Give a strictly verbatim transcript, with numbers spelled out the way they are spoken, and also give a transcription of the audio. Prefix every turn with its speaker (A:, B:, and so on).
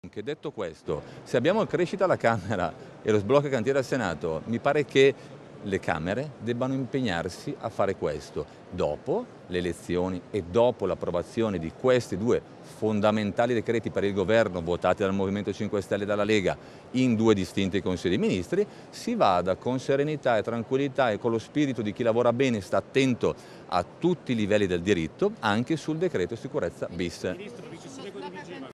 A: Che detto questo, se abbiamo crescita alla Camera e lo sblocco cantiere al Senato, mi pare che le Camere debbano impegnarsi a fare questo. Dopo le elezioni e dopo l'approvazione di questi due fondamentali decreti per il governo votati dal Movimento cinque Stelle e dalla Lega in due distinti Consigli dei Ministri, si vada con serenità e tranquillità e con lo spirito di chi lavora bene e sta attento a tutti i livelli del diritto anche sul decreto sicurezza bis.